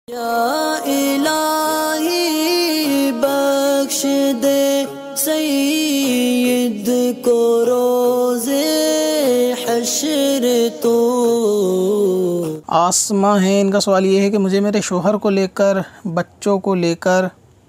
या इलाही बख्श दे सईद को रोज़े हश्र तो। आसमा है, इनका सवाल ये है कि मुझे मेरे शोहर को लेकर, बच्चों को लेकर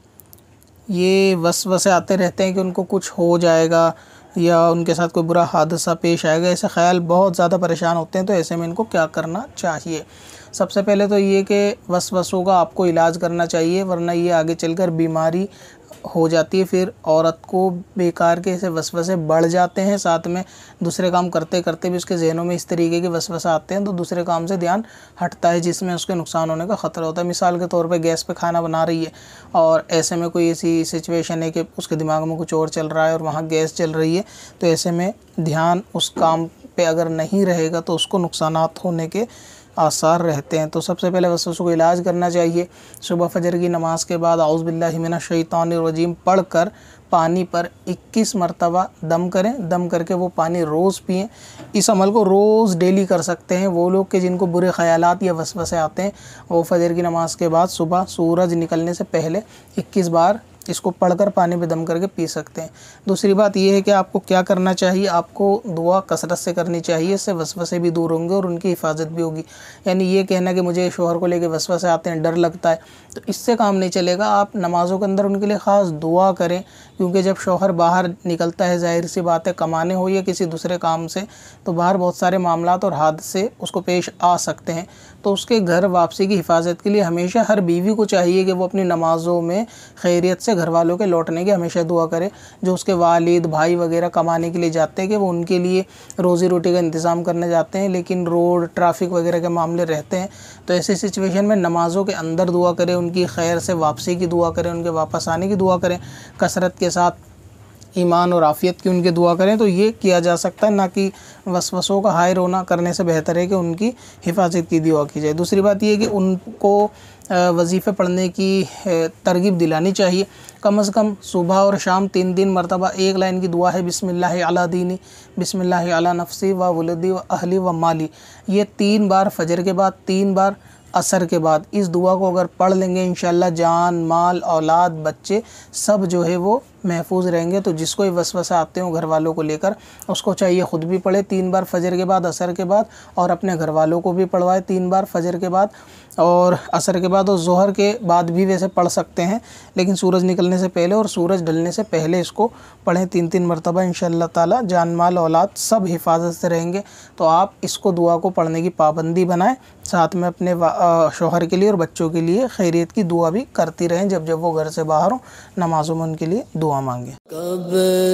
ये वसवसे आते रहते हैं कि उनको कुछ हो जाएगा या उनके साथ कोई बुरा हादसा पेश आएगा। ऐसे ख़्याल बहुत ज़्यादा परेशान होते हैं, तो ऐसे में इनको क्या करना चाहिए? सबसे पहले तो ये कि वसवसों का आपको इलाज करना चाहिए, वरना ये आगे चलकर बीमारी हो जाती है। फिर औरत को बेकार के ऐसे वसवसे बढ़ जाते हैं, साथ में दूसरे काम करते करते भी उसके जहनों में इस तरीके के वसवसे आते हैं, तो दूसरे काम से ध्यान हटता है, जिसमें उसके नुकसान होने का ख़तरा होता है। मिसाल के तौर पे गैस पे खाना बना रही है और ऐसे में कोई ऐसी सिचुएशन है कि उसके दिमाग में कुछ और चल रहा है और वहाँ गैस चल रही है, तो ऐसे में ध्यान उस काम पे अगर नहीं रहेगा तो उसको नुकसानात होने के आसार रहते हैं। तो सबसे पहले वसवसों को इलाज करना चाहिए। सुबह फजर की नमाज के बाद औज़ु बिल्लाहि मिनश शैतानिर रजीम पढ़ कर पानी पर 21 मरतबा दम करें। दम करके वो पानी रोज़ पिएं। इस अमल को रोज़ डेली कर सकते हैं वो लोग कि जिनको बुरे ख़यालात या वसवसे आते हैं। वो फजर की नमाज के बाद सुबह सूरज निकलने से पहले 21 बार इसको पढ़कर पानी में दम करके पी सकते हैं। दूसरी बात यह है कि आपको क्या करना चाहिए, आपको दुआ कसरत से करनी चाहिए, इससे वसवसे भी दूर होंगे और उनकी हिफाजत भी होगी। यानी ये कहना कि मुझे शोहर को लेके वसवसे आते हैं, डर लगता है, तो इससे काम नहीं चलेगा। आप नमाज़ों के अंदर उनके लिए ख़ास दुआ करें, क्योंकि जब शोहर बाहर निकलता है, ज़ाहिर सी बात है, कमाने हो या किसी दूसरे काम से, तो बाहर बहुत सारे मामलात और हादसे उसको पेश आ सकते हैं। तो उसके घर वापसी की हिफाजत के लिए हमेशा हर बीवी को चाहिए कि वो अपनी नमाज़ों में खैरियत से घर वालों के लौटने की हमेशा दुआ करे। जो उसके वालिद भाई वगैरह कमाने के लिए जाते हैं कि वो उनके लिए रोज़ी रोटी का इंतज़ाम करने जाते हैं, लेकिन रोड ट्रैफिक वगैरह के मामले रहते हैं, तो ऐसी सिचुएशन में नमाज़ों के अंदर दुआ करें, उनकी खैर से वापसी की दुआ करें, उनके वापस आने की दुआ करें, कसरत के साथ ईमान और आफ़ियत की उनकी दुआ करें। तो ये किया जा सकता है, ना कि वसवसों का हाय रोना करने से बेहतर है कि उनकी हिफाजत की दुआ की जाए। दूसरी बात ये है कि उनको वजीफ़े पढ़ने की तरगीब दिलानी चाहिए। कम से कम सुबह और शाम 3 मरतबा एक लाइन की दुआ है, बिस्मिल्लाहि अला दीनी, बिस्मिल्लाहि अला नफ्सी व वलदी व अहली व माली। ये 3 बार फजर के बाद, 3 बार असर के बाद इस दुआ को अगर पढ़ लेंगे, इंशाल्लाह जान माल औलाद बच्चे सब जो है वो महफूज रहेंगे। तो जिसको ये वसवसा आते हो घर वालों को लेकर, उसको चाहिए ख़ुद भी पढ़े 3 बार फजर के बाद, असर के बाद, और अपने घर वालों को भी पढ़वाए 3 बार फजर के बाद और असर के बाद, और ज़ोहर के बाद भी वैसे पढ़ सकते हैं, लेकिन सूरज निकलने से पहले और सूरज ढलने से पहले इसको पढ़ें 3 मरतबा। इंशाअल्लाह ताला जान माल औलाद सब हिफाजत से रहेंगे। तो आप इसको दुआ को पढ़ने की पाबंदी बनाएं, साथ में अपने शौहर के लिए और बच्चों के लिए खैरियत की दुआ भी करती रहें। जब जब वो घर से बाहर हों, नमाज़ों में उनके लिए दुआ मांगें। कब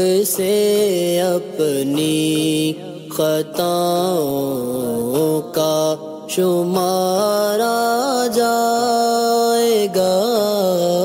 से अपनी खताओं का शुमारा जाएगा।